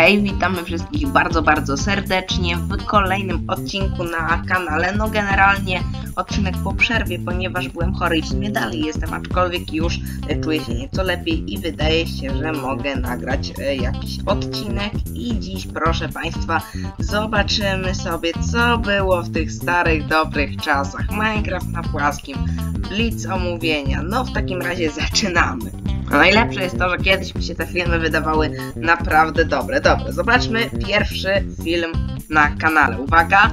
Hej, witamy wszystkich bardzo serdecznie w kolejnym odcinku na kanale. No generalnie odcinek po przerwie, ponieważ byłem chory i w sumie dalej jestem, aczkolwiek już czuję się nieco lepiej i wydaje się, że mogę nagrać jakiś odcinek. I dziś, proszę Państwa, zobaczymy sobie, co było w tych starych, dobrych czasach. Minecraft na płaskim, Blitz omówienia. No w takim razie zaczynamy. No najlepsze jest to, że kiedyś mi się te filmy wydawały naprawdę dobre. Dobra, zobaczmy pierwszy film na kanale. Uwaga!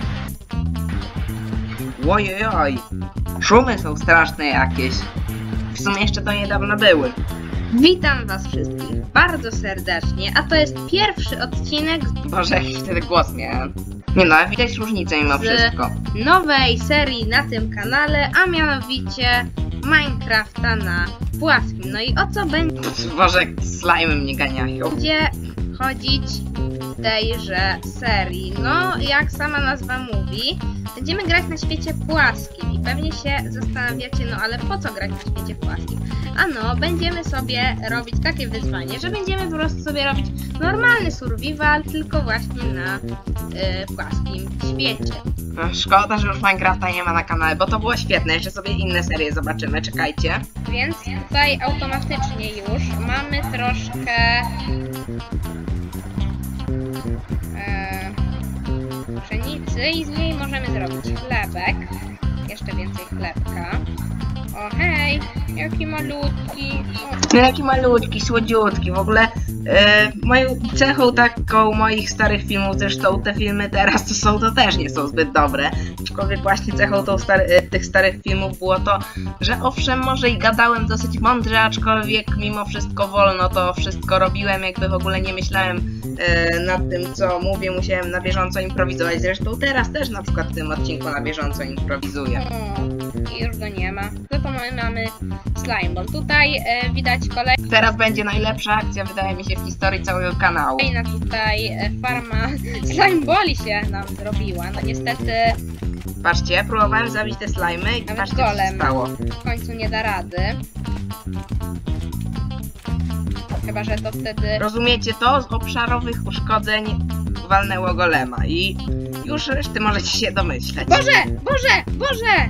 Ojojoj! Szumy są straszne jakieś. W sumie jeszcze to niedawno były. Witam Was wszystkich bardzo serdecznie, a to jest pierwszy odcinek Boże, jaki wtedy głos miałem. Nie no, widać różnicę mimo wszystko. z nowej serii na tym kanale, a mianowicie Minecrafta na płaskim. No i o co będzie Boże, jak slime mnie ganiają. chodzić w tejże serii? No, jak sama nazwa mówi, będziemy grać na świecie płaskim i pewnie się zastanawiacie, no ale po co grać na świecie płaskim? Ano, będziemy sobie robić takie wyzwanie, że będziemy po prostu sobie robić normalny survival, tylko właśnie na płaskim świecie. No, szkoda, że już Minecrafta nie ma na kanale, bo to było świetne. Jeszcze sobie inne serie zobaczymy, czekajcie. Więc tutaj automatycznie już mamy troszkę pszenicy i z niej możemy zrobić chlebek. Jeszcze więcej chlebka. O hej, jaki malutki. No jaki malutki, słodziutki. W ogóle moją cechą taką moich starych filmów, zresztą te filmy teraz to też nie są zbyt dobre. Aczkolwiek właśnie cechą tych starych filmów było to, że owszem, może i gadałem dosyć mądrze, aczkolwiek mimo wszystko wolno to wszystko robiłem, jakby w ogóle nie myślałem nad tym, co mówię, musiałem na bieżąco improwizować. Zresztą teraz też na przykład w tym odcinku na bieżąco improwizuję. I już go nie ma. No to mamy slime ball. Tutaj widać kolejna Teraz będzie najlepsza akcja, wydaje mi się, w historii całego kanału. tutaj farma slime balli się nam zrobiła. No niestety Patrzcie, próbowałem zabić te slimy i nawet patrzcie, co się golem stało. w końcu nie da rady. Chyba że to wtedy... Rozumiecie to? Z obszarowych uszkodzeń walnęło golema i już reszty możecie się domyśleć. Boże!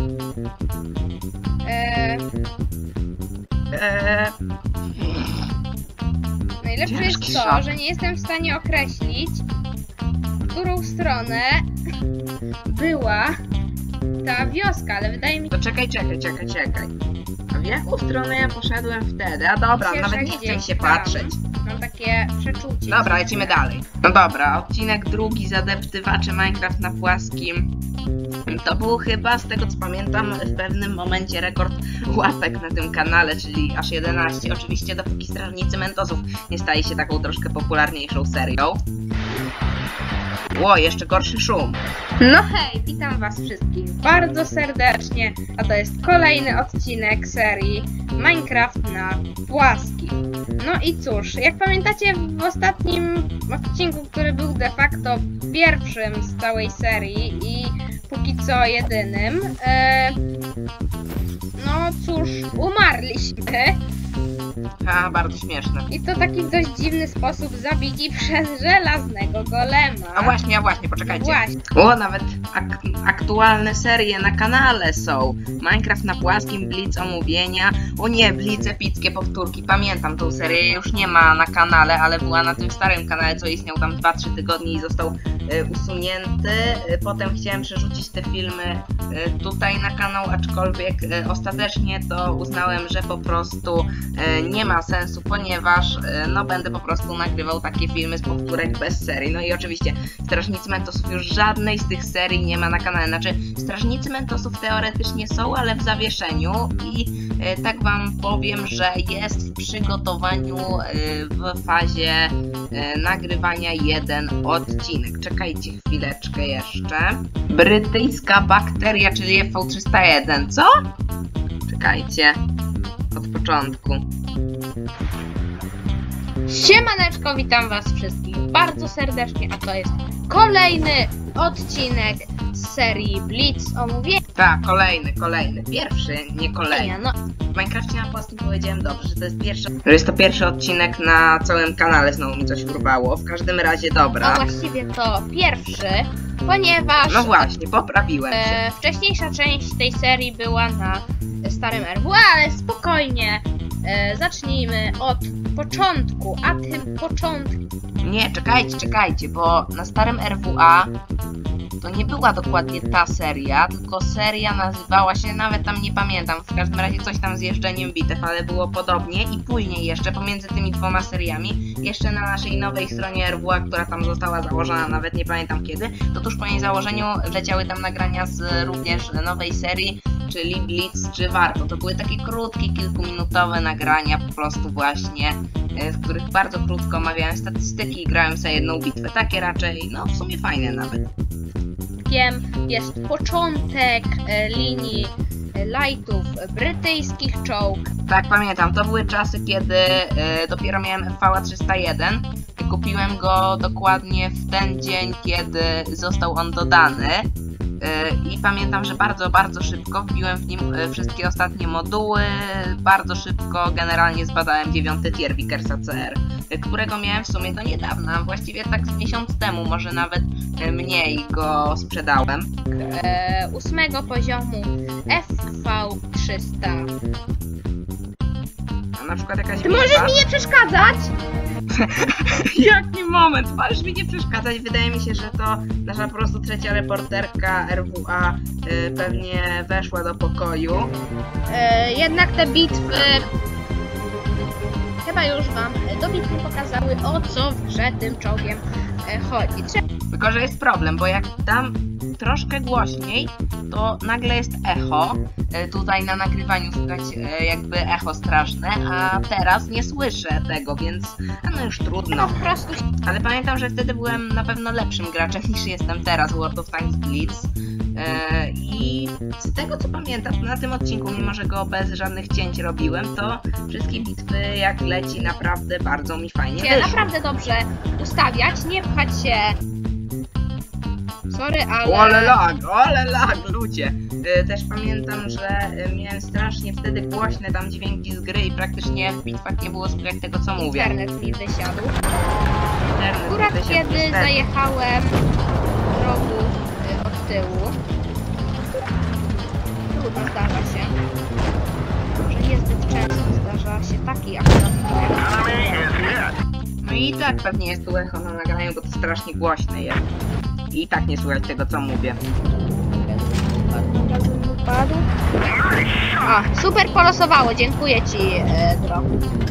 Najlepsze jest Ciężki to, szok. że nie jestem w stanie określić, w którą stronę była ta wioska, ale wydaje mi się, To czekaj. A w jaką stronę ja poszedłem wtedy? A dobra, że nawet nie chcę gdzieś się tam. patrzeć. Mam takie przeczucie. Dobra, lecimy dalej. No dobra, odcinek drugi, zadeptywacze Minecraft na płaskim. To był chyba, z tego co pamiętam, w pewnym momencie rekord łapek na tym kanale, czyli aż 11. Oczywiście dopóki Strażnicy Mentosów nie stali się taką troszkę popularniejszą serią. Ło, jeszcze gorszy szum. No hej, witam Was wszystkich bardzo serdecznie, a to jest kolejny odcinek serii Minecraft na płaskim. No i cóż, jak pamiętacie w ostatnim odcinku, który był de facto pierwszym z całej serii i póki co jedynym, no cóż, umarliśmy. Ha, bardzo śmieszne. I to taki dość dziwny sposób zabiti przez żelaznego golema. A właśnie, poczekajcie. Właśnie. O, nawet aktualne serie na kanale są. Minecraft na płaskim, Blitz omówienia. O nie, Blitz epickie powtórki. Pamiętam tą serię, już nie ma na kanale, ale była na tym starym kanale, co istniał tam 2-3 tygodnie i został usunięty. Potem chciałem przerzucić te filmy tutaj na kanał, aczkolwiek ostatecznie to uznałem, że po prostu nie ma sensu, ponieważ no będę po prostu nagrywał takie filmy z powtórek bez serii. No i oczywiście Strażnicy Mentosów już żadnej z tych serii nie ma na kanale. Znaczy Strażnicy Mentosów teoretycznie są, ale w zawieszeniu i tak wam powiem, że jest w przygotowaniu w fazie nagrywania jeden odcinek. Czekajcie chwileczkę jeszcze. Brytyjska bakteria, czyli FV301, co? Czekajcie. Od początku. Siemaneczko, witam Was wszystkich bardzo serdecznie, a to jest kolejny odcinek z serii Blitz omówienia. Tak, kolejny. Pierwszy, nie kolejny. No, W Minecrafcie na płaskim powiedziałem dobrze, że jest to pierwszy odcinek na całym kanale, znowu mi coś urwało. W każdym razie dobra. no właściwie to pierwszy, ponieważ No właśnie, poprawiłem się. wcześniejsza część tej serii była na starym RW, ale spokojnie, zacznijmy od początku, a tym początkiem Nie, czekajcie, bo na starym RWA to nie była dokładnie ta seria, tylko seria nazywała się, nawet tam nie pamiętam, w każdym razie coś tam z jeżdżeniem bitew, ale było podobnie i później jeszcze pomiędzy tymi dwoma seriami, jeszcze na naszej nowej stronie RWA, która tam została założona, nawet nie pamiętam kiedy, to tuż po jej założeniu leciały tam nagrania z również nowej serii, czyli Blitz czy Warto. To były takie krótkie, kilkuminutowe nagrania po prostu właśnie, w których bardzo krótko omawiałem statystyki i grałem sobie jedną bitwę. Takie raczej, no w sumie fajne nawet. jest początek linii lightów brytyjskich czołg. Tak, pamiętam, to były czasy, kiedy dopiero miałem FV 301. Kupiłem go dokładnie w ten dzień, kiedy został on dodany. I pamiętam, że bardzo szybko wbiłem w nim wszystkie ostatnie moduły, bardzo szybko generalnie zbadałem 9 tier Vickersa CR, którego miałem w sumie do niedawna, właściwie tak z miesiąc temu, może nawet mniej go sprzedałem. 8 poziomu FV300. A na przykład jakaś Ty możesz mi nie przeszkadzać? Jaki moment, możesz mi nie przeszkadzać, wydaje mi się, że to nasza po prostu trzecia reporterka RWA pewnie weszła do pokoju. Jednak te bitwy chyba już wam dobitnie pokazały, o co w grze tym czołgiem chodzi. Tylko że jest problem, bo jak dam troszkę głośniej, to nagle jest echo. Tutaj na nagrywaniu słychać jakby echo straszne, a teraz nie słyszę tego, więc no już trudno. No po prostu. Ale pamiętam, że wtedy byłem na pewno lepszym graczem niż jestem teraz w World of Tanks Blitz. I z tego co pamiętam na tym odcinku, mimo że go bez żadnych cięć robiłem, to wszystkie bitwy jak leci naprawdę bardzo mi fajnie wyszły. Naprawdę dobrze ustawiać, nie pchać się. Sorry, ale... Ale lag, ludzie. Też pamiętam, że miałem strasznie wtedy głośne tam dźwięki z gry i praktycznie w bitwach nie było słychać tego co mówię. Internet mi wysiadł. Akurat kiedy zajechałem rogu od tyłu. Trudno, zdarza się. Może niezbyt często zdarza się taki akurat. No i tak pewnie jest tu echo na nagraniu, bo to strasznie głośne jest. I tak nie słychać tego co mówię. Padł. A, super polosowało, dziękuję ci, Dro.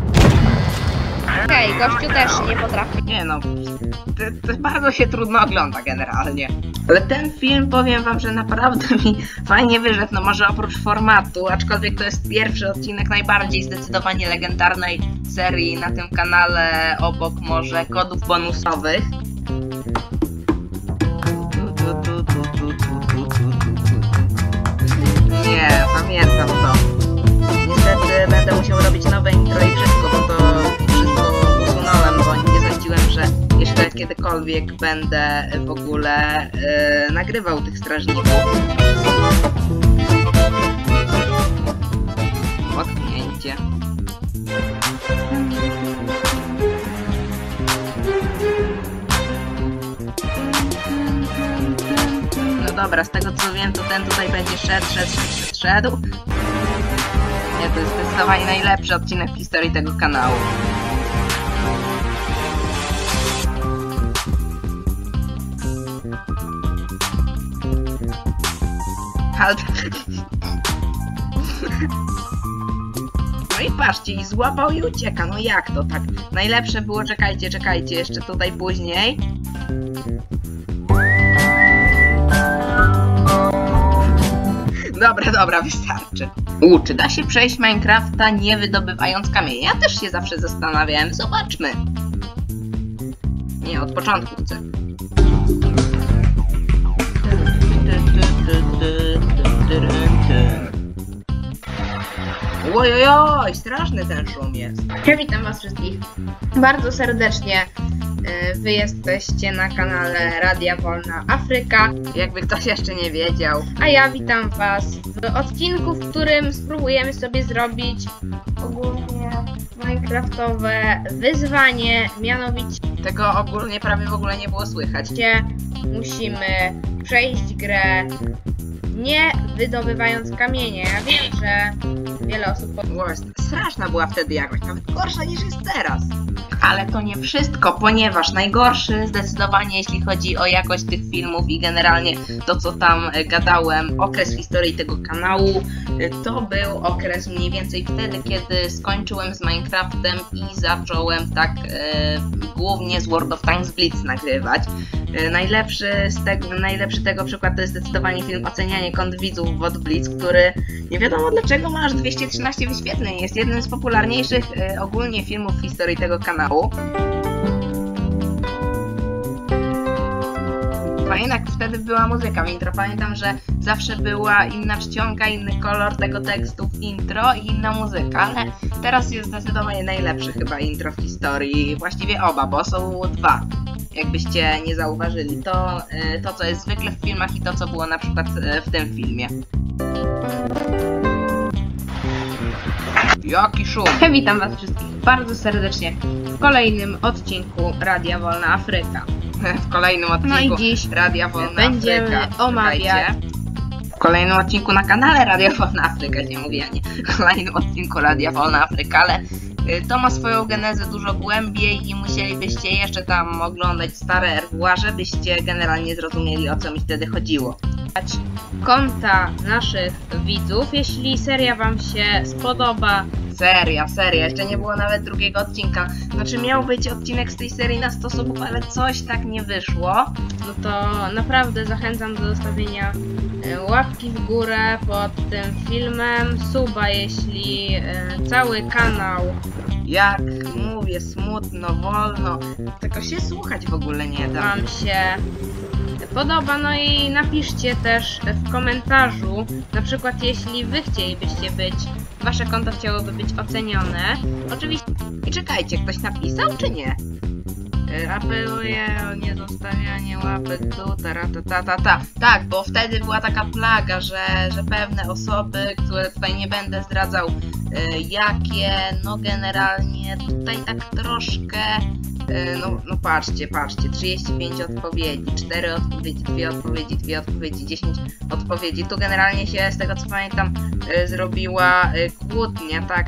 Okej, gościu też nie potrafi. Nie no, to bardzo się trudno ogląda generalnie. Ale ten film, powiem wam, że naprawdę mi fajnie wyszedł, no może oprócz formatu, aczkolwiek to jest pierwszy odcinek najbardziej zdecydowanie legendarnej serii na tym kanale, obok może kodów bonusowych. Nie, pamiętam to. Niestety będę musiał robić nowe intro i wszystko, bo to wszystko usunąłem, bo nie sądziłem, że jeszcze kiedykolwiek będę w ogóle nagrywał tych strażników. Potknięcie. No dobra, z tego co wiem, to ten tutaj będzie szedł. Nie, to jest zdecydowanie najlepszy odcinek w historii tego kanału. Ale... No i patrzcie, i złapał i ucieka, no jak to tak? Najlepsze było, czekajcie, jeszcze tutaj później. Dobra, wystarczy. Czy da się przejść Minecrafta nie wydobywając kamienia? Ja też się zawsze zastanawiałem, zobaczmy. Nie, od początku chcę. Ojojoj, straszny ten szum jest. Ja witam was wszystkich bardzo serdecznie Wy jesteście na kanale Radia Wolna Afryka, jakby ktoś jeszcze nie wiedział. a ja witam Was w odcinku, w którym spróbujemy sobie zrobić ogólnie minecraftowe wyzwanie, mianowicie Tego ogólnie prawie w ogóle nie było słychać. musimy przejść grę nie wydobywając kamienia. Ja wiem, że wiele osób Straszna była wtedy jakość, nawet gorsza niż jest teraz. Ale to nie wszystko, ponieważ najgorszy zdecydowanie, jeśli chodzi o jakość tych filmów i generalnie to, co tam gadałem, okres w historii tego kanału, to był okres mniej więcej wtedy, kiedy skończyłem z Minecraftem i zacząłem tak głównie z World of Tanks Blitz nagrywać. Najlepszy tego przykład to jest zdecydowanie film Ocenianie kont widzów w Blitz, który nie wiadomo dlaczego ma aż 213 wyświetleń. Jest jednym z popularniejszych ogólnie filmów w historii tego kanału. Fajna wtedy była muzyka w intro. Pamiętam, że zawsze była inna czcionka, inny kolor tego tekstu w intro i inna muzyka, ale teraz jest zdecydowanie najlepsze chyba intro w historii. Właściwie oba, bo są dwa. Jakbyście nie zauważyli. To co jest zwykle w filmach i to, co było na przykład w tym filmie. Jaki szum! Witam Was wszystkich bardzo serdecznie w kolejnym odcinku Radia Wolna Afryka. W kolejnym odcinku No i dziś Radia Wolna będziemy Afryka. omawiać W kolejnym odcinku na kanale Radia Wolna Afryka, nie mówię, nie. W kolejnym odcinku Radia Wolna Afryka, ale to ma swoją genezę dużo głębiej i musielibyście jeszcze tam oglądać stare RWA, żebyście generalnie zrozumieli, o co mi wtedy chodziło. Konta naszych widzów, jeśli seria Wam się spodoba. Seria, jeszcze nie było nawet drugiego odcinka. Znaczy miał być odcinek z tej serii na 100 subów, ale coś tak nie wyszło. No to naprawdę zachęcam do zostawienia łapki w górę pod tym filmem, suba, jeśli cały kanał, jak mówię, smutno, wolno, tylko się słuchać w ogóle nie da. Wam się podoba. No i napiszcie też w komentarzu, na przykład jeśli Wy chcielibyście być, Wasze konto chciałoby być ocenione. Oczywiście. I czekajcie, ktoś napisał czy nie? Apeluję o niezostawianie łapek w dół, ta. Tak, bo wtedy była taka plaga, że pewne osoby, które tutaj nie będę zdradzał jakie, no generalnie tutaj tak troszkę, no patrzcie, 35 odpowiedzi, 4 odpowiedzi, 2 odpowiedzi, 2 odpowiedzi, 10 odpowiedzi. Tu generalnie się, z tego co pamiętam, zrobiła kłótnia, tak,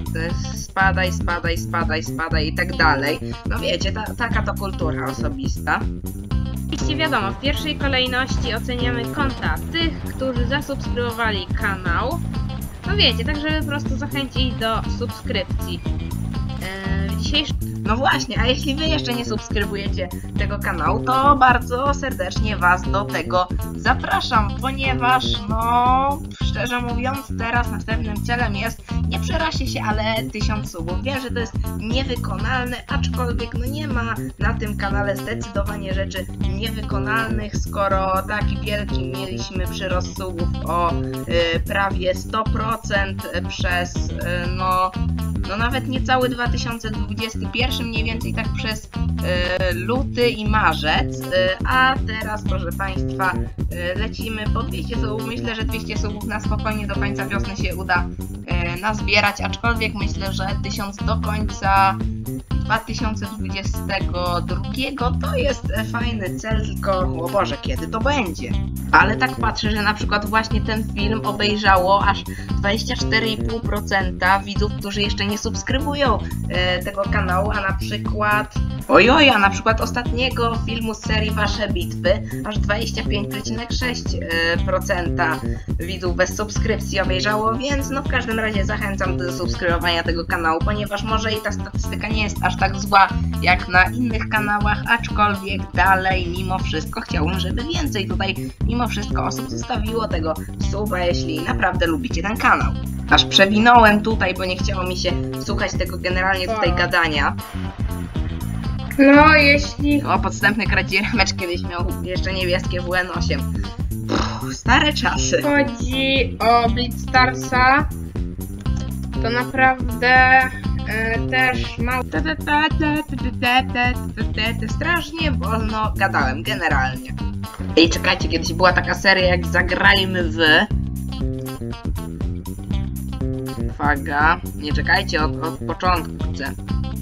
spadaj i tak dalej. No wiecie, taka to kultura osobista. Oczywiście wiadomo, w pierwszej kolejności oceniamy konta tych, którzy zasubskrybowali kanał. No wiecie, tak żeby po prostu zachęcić do subskrypcji. No właśnie, a jeśli Wy jeszcze nie subskrybujecie tego kanału, to bardzo serdecznie Was do tego zapraszam, ponieważ, no, szczerze mówiąc, teraz następnym celem jest, nie przeraźcie się, ale 1000 subów. Wiem, że to jest niewykonalne, aczkolwiek no nie ma na tym kanale zdecydowanie rzeczy niewykonalnych, skoro taki wielki mieliśmy przyrost subów o prawie 100% przez, no nawet niecały 2021, mniej więcej tak przez luty i marzec, a teraz, proszę Państwa, lecimy po 200 subów. Myślę, że 200 subów na spokojnie do końca wiosny się uda nazbierać, aczkolwiek myślę, że 1000 do końca 2022 to jest fajny cel, tylko o Boże, kiedy to będzie? Ale tak patrzę, że na przykład właśnie ten film obejrzało aż 24,5% widzów, którzy jeszcze nie subskrybują tego kanału, a na przykład ostatniego filmu z serii Wasze Bitwy aż 25,6% widzów bez subskrypcji obejrzało, więc no w każdym razie zachęcam do subskrybowania tego kanału, ponieważ może i ta statystyka nie jest aż tak zła jak na innych kanałach, aczkolwiek dalej mimo wszystko chciałbym, żeby więcej tutaj mimo wszystko osób zostawiło tego suba, jeśli naprawdę lubicie ten kanał. Aż przewinąłem tutaj, bo nie chciało mi się słuchać tego generalnie tutaj gadania. No jeśli... O, podstępny kradzież kiedyś miał jeszcze niebieskie WN8. Stare czasy. Chodzi o Blitzstarsa, to naprawdę też mało... Strasznie wolno gadałem, generalnie. Ej, czekajcie, kiedyś była taka seria jak Zagrajmy w... Uwaga, nie czekajcie, od początku chcę.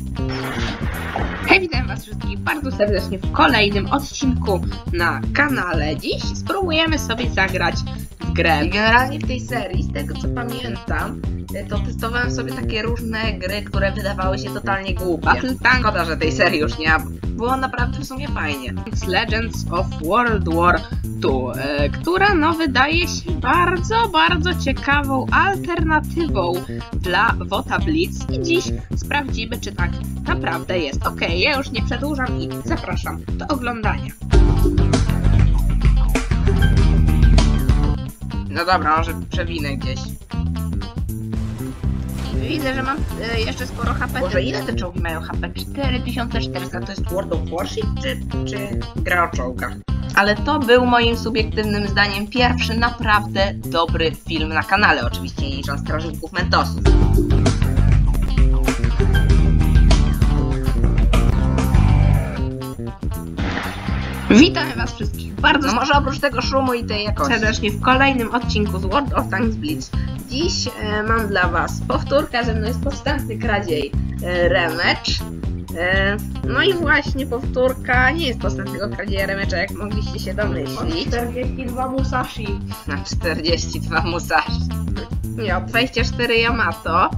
Hej, witam was wszystkich bardzo serdecznie w kolejnym odcinku na kanale. Dziś spróbujemy sobie zagrać w grę. I generalnie w tej serii, z tego co pamiętam, to testowałem sobie takie różne gry, które wydawały się totalnie głupie. Szkoda, że tej serii już nie ma. Było naprawdę w sumie fajnie. Legends of World War II, która wydaje się bardzo ciekawą alternatywą dla WOTA Blitz i dziś sprawdzimy, czy tak naprawdę jest. Okej, ja już nie przedłużam i zapraszam do oglądania. No dobra, może przewinę gdzieś. Widzę, że mam jeszcze sporo HP. Boże, ile te czołgi mają HP? 4400. To jest World of Warship czy gra o czołgach? Ale to był moim subiektywnym zdaniem pierwszy naprawdę dobry film na kanale. Oczywiście nie licząc Strażników Mentosów. Witamy was wszystkich bardzo, może oprócz tego szumu i tej jakości, serdecznie w kolejnym odcinku z World of Tanks Blitz. Dziś mam dla was powtórkę, ze mną jest podstępny kradziej rematch. No i właśnie powtórka nie jest podstępnego kradzieja rematcha, jak mogliście się domyślić. 42 Musashi. Na 42 Musashi. Nie, 24 Yamato.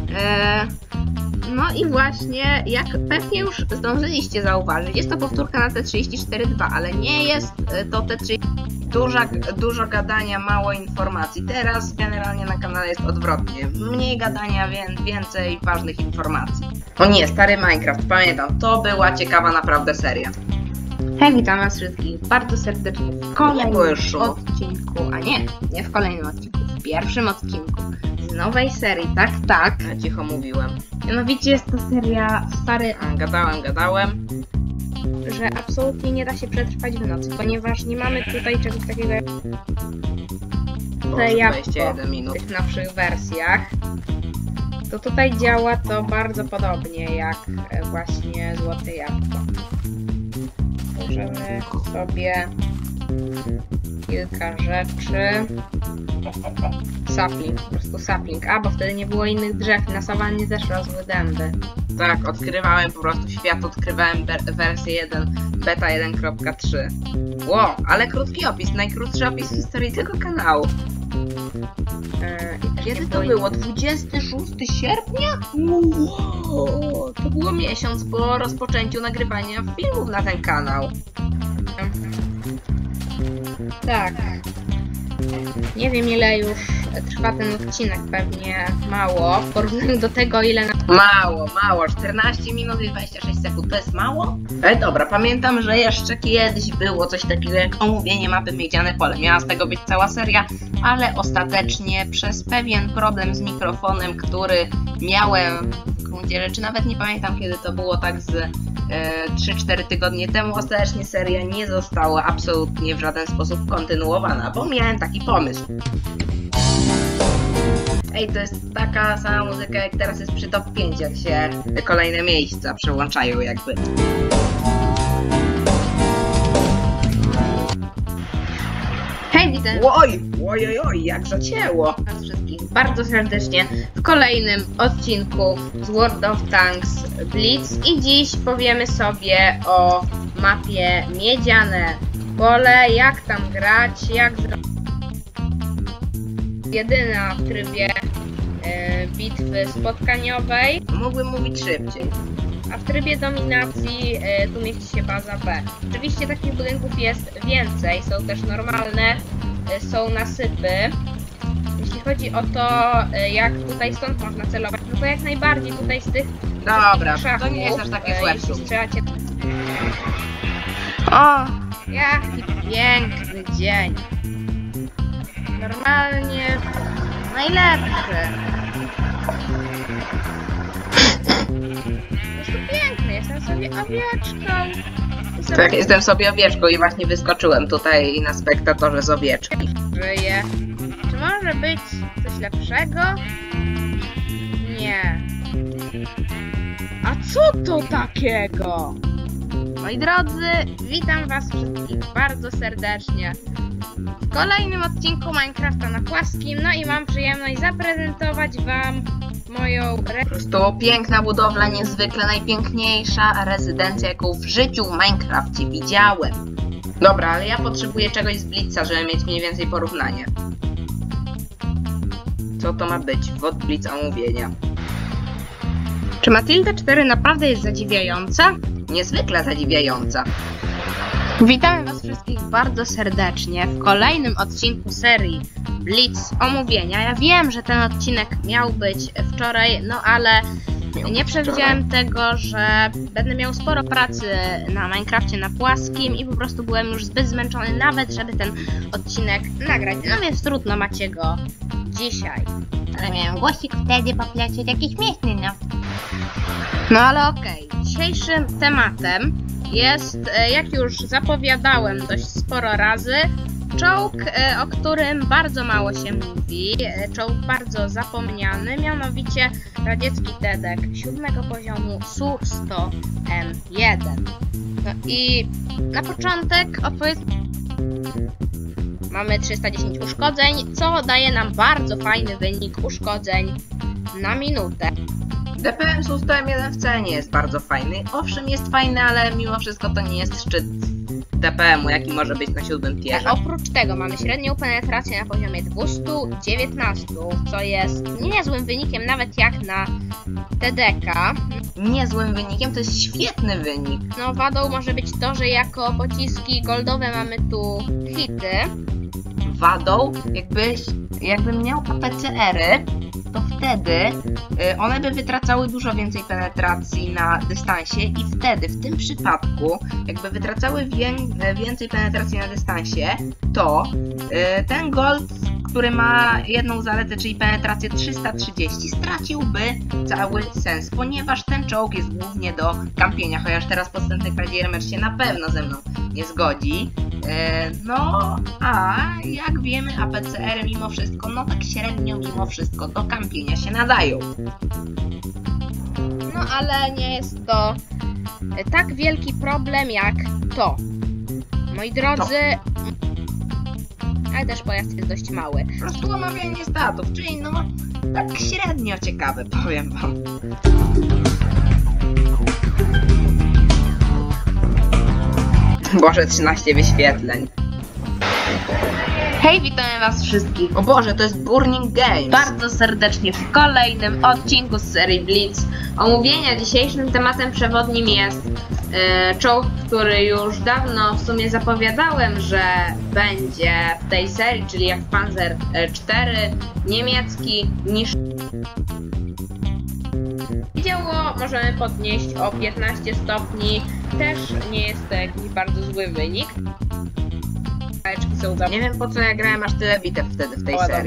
No i właśnie, jak pewnie już zdążyliście zauważyć, jest to powtórka na T34-2, ale nie jest to T34. Dużo gadania, mało informacji. Teraz generalnie na kanale jest odwrotnie. Mniej gadania, więcej ważnych informacji. O nie, stary Minecraft, pamiętam. To była ciekawa naprawdę seria. Hej, witam was wszystkich bardzo serdecznie w kolejnym odcinku. A nie w kolejnym odcinku, w pierwszym odcinku z nowej serii, tak. Ja cicho mówiłem. Mianowicie jest to seria stary... Gadałem. Że absolutnie nie da się przetrwać w nocy, ponieważ nie mamy tutaj czegoś takiego jak te jabłko 21 minut. W tych nowszych wersjach. To tutaj działa to bardzo podobnie jak właśnie złote jabłko. Możemy sobie kilka rzeczy. Sapling, po prostu sapling. Bo wtedy nie było innych drzew, na sawannie też rosły dęby. Tak, odkrywałem po prostu świat, odkrywałem wersję 1, beta 1.3. Wow, ale krótki opis, najkrótszy opis w historii tego kanału. Kiedy to było? 26 sierpnia? Wow, to było miesiąc po rozpoczęciu nagrywania filmów na ten kanał. Tak. Nie wiem, ile już trwa ten odcinek, pewnie mało w porównaniu do tego, ile... Mało, 14 minut i 26 sekund, to jest mało? Dobra, pamiętam, że jeszcze kiedyś było coś takiego jak omówienie mapy Miedziane Pole. Miała z tego być cała seria, ale ostatecznie przez pewien problem z mikrofonem, który miałem w gruncie rzeczy, nawet nie pamiętam kiedy to było, tak z 3-4 tygodnie temu, ostatecznie seria nie została absolutnie w żaden sposób kontynuowana, bo miałem taki pomysł. Ej, to jest taka sama muzyka jak teraz jest przy top 5, jak się kolejne miejsca przełączają jakby. Hej, witam! Oj, jak zacięło! Was wszystkich bardzo serdecznie w kolejnym odcinku z World of Tanks Blitz i dziś powiemy sobie o mapie Miedziane Pole, jak tam grać, jak zrobić. Jedyna w trybie bitwy spotkaniowej. Mógłbym mówić szybciej. A w trybie dominacji tu mieści się baza B. Oczywiście takich budynków jest więcej, są też normalne, są nasypy. Jeśli chodzi o to, jak tutaj stąd można celować, no to jak najbardziej tutaj z tych Dobra, szachów, to nie jest aż takie złe. jeśli strzelacie... O, jaki piękny dzień. Normalnie najlepszy. Jest to piękny, jestem sobie owieczką. Tak, jestem sobie owieczką i właśnie wyskoczyłem tutaj na spektatorze z owieczki. Żyję. Czy może być coś lepszego? Nie. A co to takiego? Moi drodzy, witam was wszystkich bardzo serdecznie w kolejnym odcinku Minecrafta na płaskim. No i mam przyjemność zaprezentować wam moją... Po prostu piękna budowla, niezwykle najpiękniejsza rezydencja, jaką w życiu w Minecrafcie widziałem. Dobra, ale ja potrzebuję czegoś z Blitza, żeby mieć mniej więcej porównanie. Co to ma być? Wod Blitz omówienia. Czy Matilda 4 naprawdę jest zadziwiająca? Niezwykle zadziwiająca. Witamy was wszystkich bardzo serdecznie w kolejnym odcinku serii Blitz omówienia. Ja wiem, że ten odcinek miał być wczoraj, no ale nie przewidziałem tego, że będę miał sporo pracy na Minecrafcie na płaskim i po prostu byłem już zbyt zmęczony nawet, żeby ten odcinek nagrać. No więc trudno, macie go dzisiaj. Ale miałem głosik wtedy poplecieć jakiś śmieszny, no. No ale okej. Dzisiejszym tematem jest, jak już zapowiadałem dość sporo razy, czołg, o którym bardzo mało się mówi, czołg bardzo zapomniany, mianowicie radziecki TEDek 7 poziomu Su-100M1. No i na początek mamy 310 uszkodzeń, co daje nam bardzo fajny wynik uszkodzeń na minutę. DPM Su-100M1 wcale nie jest bardzo fajny. Owszem, jest fajny, ale mimo wszystko to nie jest szczyt DPM-u, jaki może być na 7 tierze. Oprócz tego mamy średnią penetrację na poziomie 219, co jest niezłym wynikiem nawet jak na TDK. Niezłym wynikiem, to jest świetny wynik. No wadą może być to, że jako pociski goldowe mamy tu hity. Wadą, jakbym miał APCR-y, to wtedy one by wytracały dużo więcej penetracji na dystansie i wtedy, w tym przypadku, jakby wytracały więcej penetracji na dystansie, to ten gold, który ma jedną zaletę, czyli penetrację 330, straciłby cały sens, ponieważ ten czołg jest głównie do kampienia, chociaż teraz podstępny kradziejer się na pewno ze mną nie zgodzi. No, a jak wiemy, APCR mimo wszystko, no tak średnio mimo wszystko do kampienia się nadają. No ale nie jest to tak wielki problem jak to. Moi drodzy, ale też pojazd jest dość mały. Po prostu omawianie statów, czyli no tak średnio ciekawe, powiem wam. Boże, 13 wyświetleń. Hej, witamy was wszystkich. O Boże, to jest Burning Games. Bardzo serdecznie w kolejnym odcinku z serii Blitz omówienia. Dzisiejszym tematem przewodnim jest czołg, który już dawno w sumie zapowiadałem, że będzie w tej serii, czyli jak Panzer 4 niemiecki Działo możemy podnieść o 15 stopni, też nie jest to jakiś bardzo zły wynik. Są nie wiem po co ja grałem aż tyle bitew wtedy w tej serii.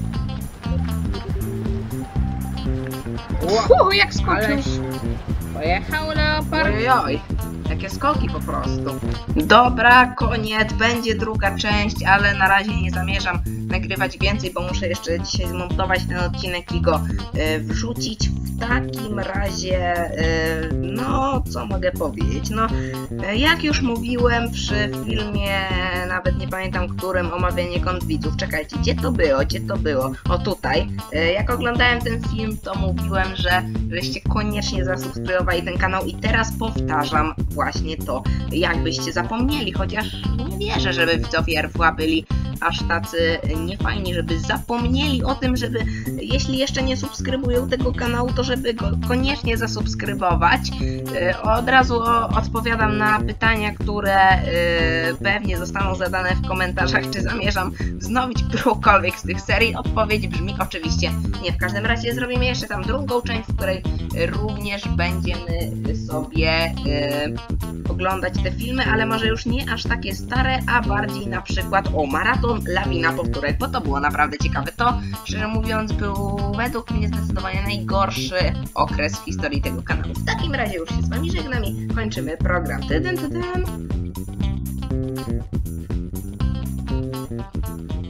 Jak skoczył! Pojechał leopard! Ojoj, takie skoki po prostu. Dobra, koniec, będzie druga część, ale na razie nie zamierzam nagrywać więcej, bo muszę jeszcze dzisiaj zmontować ten odcinek i go wrzucić. W takim razie, no co mogę powiedzieć, no jak już mówiłem przy filmie, nawet nie pamiętam którym, omawianie kont widzów, czekajcie, gdzie to było, o tutaj, jak oglądałem ten film, to mówiłem, żeście koniecznie zasubskrybowali ten kanał i teraz powtarzam właśnie to, jakbyście zapomnieli, chociaż nie wierzę, żeby widzowie RWA byli aż tacy niefajni, żeby zapomnieli o tym, żeby jeśli jeszcze nie subskrybują tego kanału, to żeby go koniecznie zasubskrybować. Od razu odpowiadam na pytania, które pewnie zostaną zadane w komentarzach, czy zamierzam wznowić którąkolwiek z tych serii. Odpowiedź brzmi oczywiście nie. W każdym razie zrobimy jeszcze tam drugą część, w której również będziemy sobie oglądać te filmy, ale może już nie aż takie stare, a bardziej na przykład o Maraton Lawina Powtórek, bo to było naprawdę ciekawe. To, szczerze mówiąc, był według mnie zdecydowanie najgorszy okres w historii tego kanału. W takim razie już się z wami żegnam i kończymy program. Tydyn.